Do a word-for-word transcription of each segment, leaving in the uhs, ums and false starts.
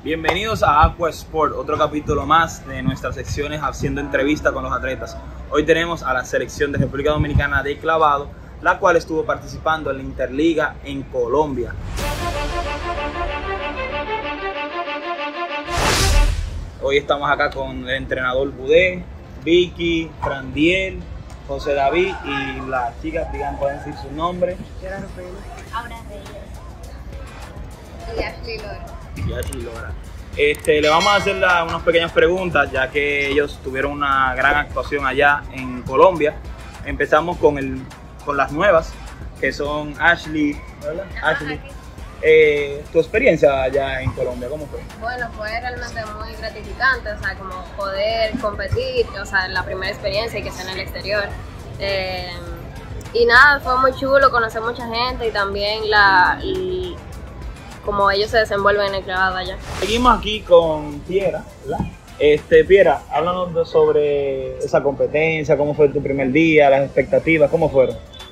Bienvenidos a Aqua Sport, otro capítulo más de nuestras secciones haciendo entrevista con los atletas. Hoy tenemos a la selección de República Dominicana de clavado, la cual estuvo participando en la Interliga en Colombia. Hoy estamos acá con el entrenador Budé, Vicky, Frandiel, José David y las chicas, digan, pueden decir su nombre. Aura Reyes y Ashley Lora. Y Ashley Lora. Este, le vamos a hacer la, unas pequeñas preguntas, ya que ellos tuvieron una gran actuación allá en Colombia. Empezamos con, el, con las nuevas, que son Ashley, ¿verdad? Ajá, Ashley. Eh, tu experiencia allá en Colombia, ¿cómo fue? Bueno, fue realmente muy gratificante, o sea, como poder competir, o sea, la primera experiencia y que sea en el exterior. Eh, y nada, fue muy chulo, conocer mucha gente y también la, y, como ellos se desenvuelven en el clavado allá. Seguimos aquí con Piera, ¿verdad? Este, Piera, háblanos de, sobre esa competencia, cómo fue tu primer día, las expectativas, ¿cómo fueron?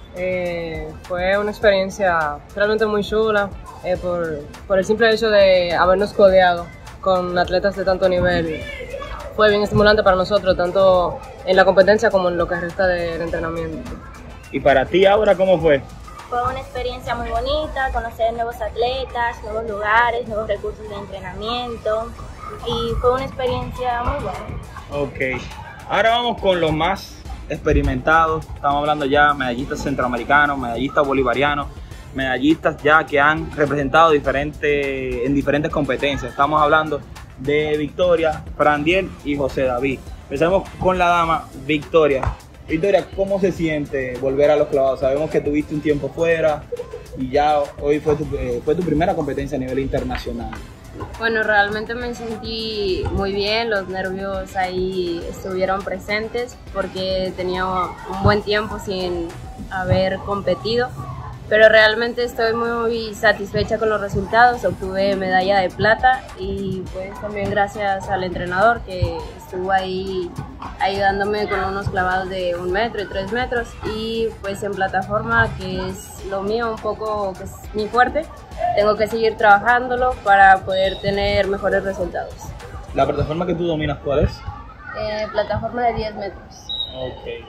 Eh, fue una experiencia realmente muy chula eh, por, por el simple hecho de habernos codeado con atletas de tanto nivel. Fue bien estimulante para nosotros, tanto en la competencia como en lo que resta del entrenamiento. ¿Y para ti ahora cómo fue? Fue una experiencia muy bonita, conocer nuevos atletas, nuevos lugares, nuevos recursos de entrenamiento y fue una experiencia muy buena. Ok, ahora vamos con los más experimentados. Estamos hablando ya medallistas centroamericanos, medallistas bolivarianos, medallistas ya que han representado diferente, en diferentes competencias. Estamos hablando de Victoria, Frandiel y José David. Empezamos con la dama Victoria. Victoria, ¿cómo se siente volver a los clavados? Sabemos que tuviste un tiempo fuera y ya hoy fue tu, eh, fue tu primera competencia a nivel internacional. Bueno, realmente me sentí muy bien, los nervios ahí estuvieron presentes porque tenía un buen tiempo sin haber competido, pero realmente estoy muy satisfecha con los resultados. Obtuve medalla de plata y pues también gracias al entrenador que estuvo ahí ayudándome con unos clavados de un metro y tres metros y pues en plataforma, que es lo mío un poco, que es mi fuerte, tengo que seguir trabajándolo para poder tener mejores resultados. ¿La plataforma que tú dominas cuál es? Eh, plataforma de diez metros. Ok.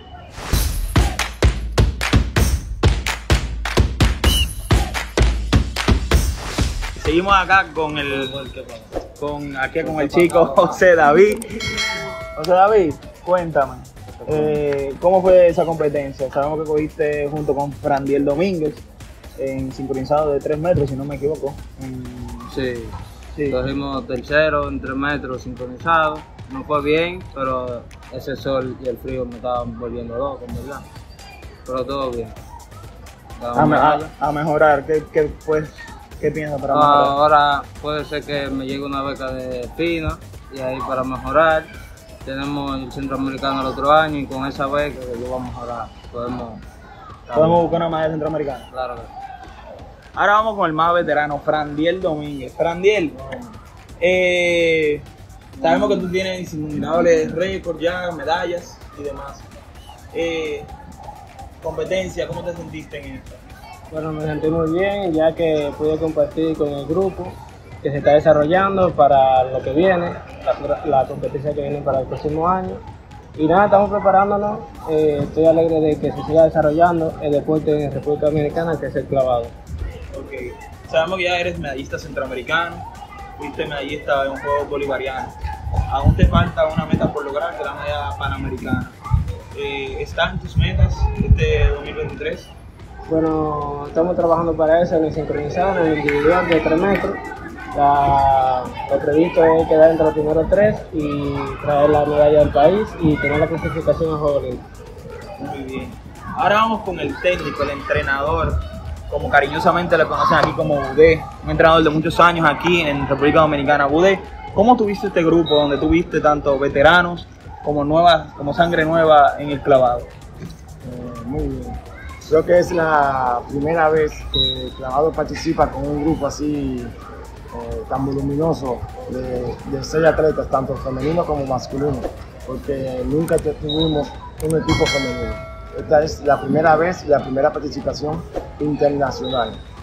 Seguimos acá con el, con, aquí con el chico José David. José David, cuéntame, eh, ¿cómo fue esa competencia? Sabemos que cogiste junto con Frandiel Domínguez en sincronizado de tres metros, si no me equivoco. En... Sí, sí, cogimos tercero en tres metros sincronizado. No fue bien, pero ese sol y el frío me estaban volviendo loco, ¿verdad? Pero todo bien. A, me, a, a mejorar, ¿qué, qué, pues, ¿qué piensas para mejorar? Ahora puede ser que me llegue una beca de Pina y ahí para mejorar. Tenemos el centroamericano el otro año y con esa beca que yo vamos a mejorar podemos... Podemos buscar una medalla centroamericana. Claro que sí. Ahora vamos con el más veterano, Frandiel Domínguez. Frandiel, eh, sabemos que tú tienes innumerables récords ya, medallas y demás. Eh, competencia, ¿cómo te sentiste en esto? Bueno, me sentí muy bien ya que pude compartir con el grupo que se está desarrollando para lo que viene, la, la competencia que viene para el próximo año. Y nada, estamos preparándonos. Eh, estoy alegre de que se siga desarrollando el deporte en República Dominicana, que es el clavado. Okay. Sabemos que ya eres medallista centroamericano, fuiste medallista en un juego bolivariano. Aún te falta una meta por lograr, que es la medalla panamericana. Eh, ¿Están tus metas este dos mil veintitrés? Bueno, estamos trabajando para eso en el sincronizado, en el individual de tres metros. La, lo previsto es quedar entre los primeros tres y traer la medalla del país y tener la clasificación a Juegos Olímpicos. Muy bien. Ahora vamos con el técnico, el entrenador, como cariñosamente le conocen aquí como Budé, un entrenador de muchos años aquí en República Dominicana. Budé, ¿cómo tuviste este grupo donde tuviste tanto veteranos como nuevas, como sangre nueva en el clavado? Eh, muy bien. Creo que es la primera vez que el clavado participa con un grupo así eh, tan voluminoso de, de seis atletas, tanto femenino como masculino, porque nunca tuvimos un equipo femenino. Esta es la primera vez y la primera participación internacional.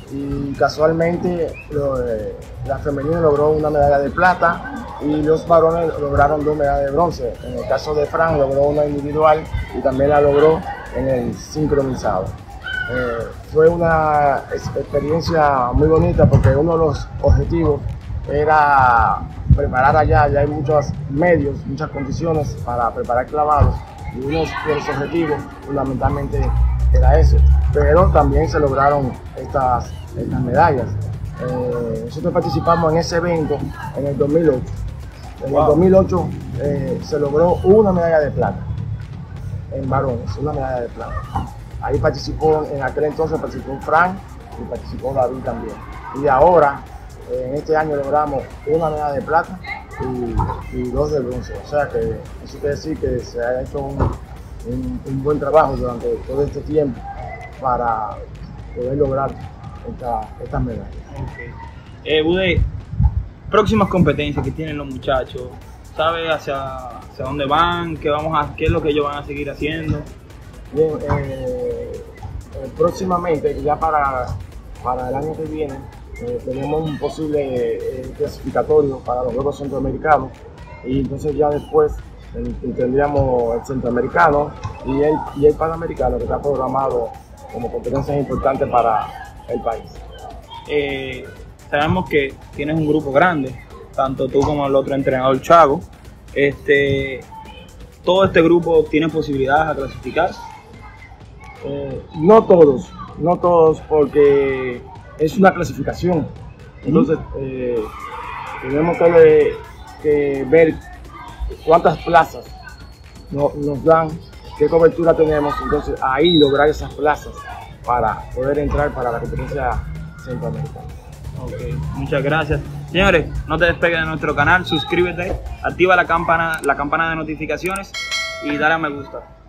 y casualmente lo, eh, la femenina logró una medalla de plata y los varones lograron dos medallas de bronce. En el caso de Fran logró una individual y también la logró en el sincronizado. Eh, fue una experiencia muy bonita porque uno de los objetivos era preparar allá, ya hay muchos medios, muchas condiciones para preparar clavados y uno de los objetivos fundamentalmente era eso, pero también se lograron estas, estas medallas. Eh, nosotros participamos en ese evento en el dos mil ocho. En wow. el dos mil ocho eh, se logró una medalla de plata en varones, una medalla de plata. Ahí participó, en aquel entonces participó Frank y participó David también. Y ahora, en este año logramos una medalla de plata y, y dos de bronce. O sea que eso quiere decir que se ha hecho un, un, un buen trabajo durante todo este tiempo para poder lograr esta, estas medallas. Okay. Eh, Bude, próximas competencias que tienen los muchachos, ¿sabe hacia, hacia dónde van? ¿Qué, vamos a, ¿Qué es lo que ellos van a seguir haciendo? Bien, eh, eh, próximamente, ya para, para el año que viene, eh, tenemos un posible eh, clasificatorio para los Juegos Centroamericanos y entonces ya después eh, tendríamos el Centroamericano y el, y el Panamericano que está programado como competencias importantes para el país. Eh, sabemos que tienes un grupo grande, tanto tú como el otro entrenador Chago. Este, ¿Todo este grupo tiene posibilidades a clasificar? Eh, no todos, no todos porque es una clasificación. Entonces eh, tenemos que, que ver cuántas plazas no, nos dan, qué cobertura tenemos, entonces ahí lograr esas plazas para poder entrar para la competencia centroamericana. Ok, muchas gracias. Señores, no te despegues de nuestro canal, suscríbete, activa la campana, la campana de notificaciones y dale a me gusta.